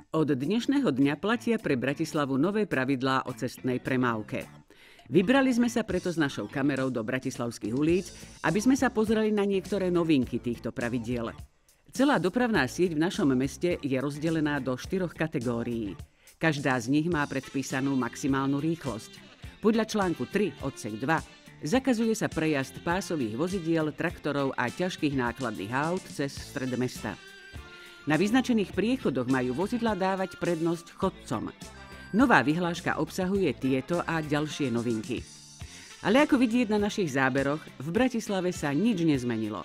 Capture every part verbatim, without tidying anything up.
Od dnešného dňa platia pre Bratislavu nové pravidlá o cestnej premávke. Vybrali sme sa preto s našou kamerou do bratislavských ulic, aby sme sa pozreli na niektoré novinky týchto pravidiel. Celá dopravná sieť v našom meste je rozdelená do štyroch kategórií. Každá z nich má predpísanú maximálnu rýchlosť. Podľa článku tri odsek dva zakazuje sa prejazd pásových vozidiel, traktorov a ťažkých nákladných áut cez stred mesta. Na vyznačených priechodoch majú vozidlá dávať prednosť chodcom. Nová vyhláška obsahuje tieto a ďalšie novinky. Ale ako vidieť na našich záberoch, v Bratislave sa nič nezmenilo.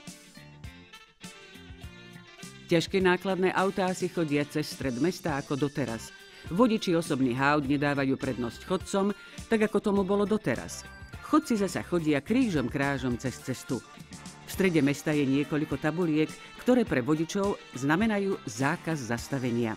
Ťažké nákladné autá si chodia cez stred mesta ako doteraz. Vodiči osobných aut nedávajú prednosť chodcom, tak ako tomu bolo doteraz. Chodci zasa chodia krížom krážom cez cestu. V strede mesta je niekoľko tabuliek, ktoré pre vodičov znamenajú zákaz zastavenia.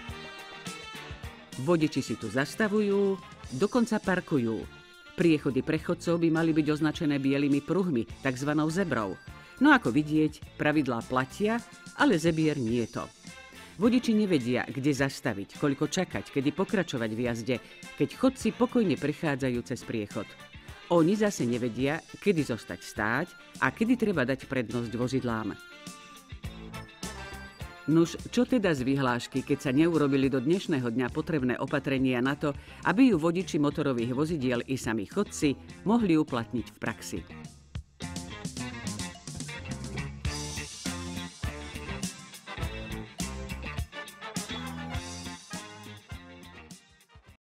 Vodiči si tu zastavujú, dokonca parkujú. Priechody pre chodcov by mali byť označené bielými pruhmi, takzvanou zebrou. No ako vidieť, pravidlá platia, ale zebier nie je to. Vodiči nevedia, kde zastaviť, koľko čakať, kedy pokračovať v jazde, keď chodci pokojne prechádzajú cez priechod. Oni zase nevedia, kedy zostať stáť a kedy treba dať prednosť vozidlám. Nuž, čo teda z vyhlášky, keď sa neurobili do dnešného dňa potrebné opatrenia na to, aby ju vodiči motorových vozidiel i sami chodci mohli uplatniť v praxi?